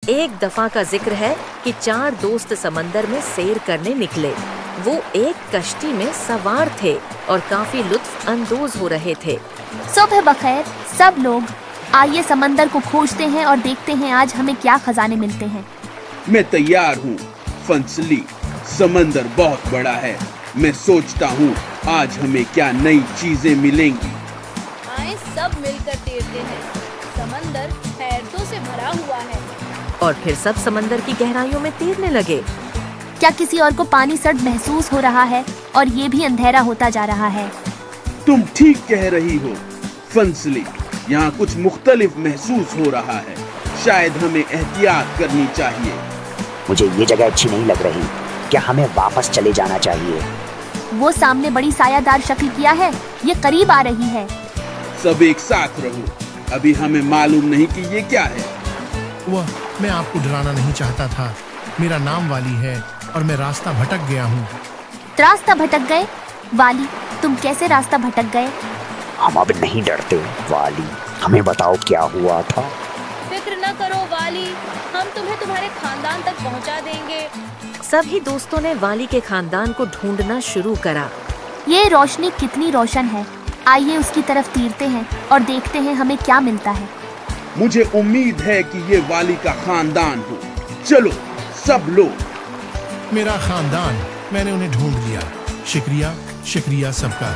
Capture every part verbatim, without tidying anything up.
एक दफा का जिक्र है कि चार दोस्त समंदर में सैर करने निकले। वो एक कश्ती में सवार थे और काफी लुत्फ अंदोज हो रहे थे। सुबह बखैर सब लोग, आइए समंदर को खोजते हैं और देखते हैं आज हमें क्या खजाने मिलते हैं। मैं तैयार हूँ फंसली, समंदर बहुत बड़ा है। मैं सोचता हूँ आज हमें क्या नई चीजें मिलेंगी। आए सब मिलकर तैरते हैं, समंदर हैरतों से भरा हुआ है। और फिर सब समंदर की गहराइयों में तैरने लगे। क्या किसी और को पानी सर्द महसूस हो रहा है और ये भी अंधेरा होता जा रहा है? तुम ठीक कह रही हो फंसली, यहाँ कुछ मुख्तलिफ महसूस हो रहा है। शायद हमें एहतियात करनी चाहिए। मुझे ये जगह अच्छी नहीं लग रही। क्या हमें वापस चले जाना चाहिए? वो सामने बड़ी सायादार शक्ल किया है, ये करीब आ रही है। सब एक साथ रहो, अभी हमें मालूम नहीं कि ये क्या है। वह मैं आपको डराना नहीं चाहता था। मेरा नाम वाली है और मैं रास्ता भटक गया हूँ। रास्ता भटक गए? वाली, तुम कैसे रास्ता भटक गए? हम अब नहीं डरते वाली, हमें बताओ क्या हुआ था। फिक्र न करो वाली, हम तुम्हें तुम्हारे खानदान तक पहुंचा देंगे। सभी दोस्तों ने वाली के खानदान को ढूंढना शुरू करा। ये रोशनी कितनी रोशन है, आइए उसकी तरफ तीरते हैं और देखते हैं हमें क्या मिलता है। मुझे उम्मीद है कि ये वाली का खानदान हो। चलो सब लोग। मेरा खानदान, मैंने उन्हें ढूंढ लिया। शुक्रिया शुक्रिया सबका।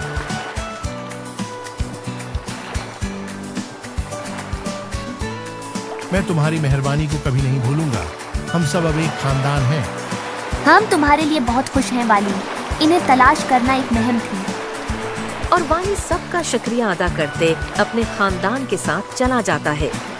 मैं तुम्हारी मेहरबानी को कभी नहीं भूलूंगा। हम सब अब एक खानदान हैं। हम तुम्हारे लिए बहुत खुश हैं वाली, इन्हें तलाश करना एक मुहिम थी। और वाली सबका शुक्रिया अदा करते अपने खानदान के साथ चला जाता है।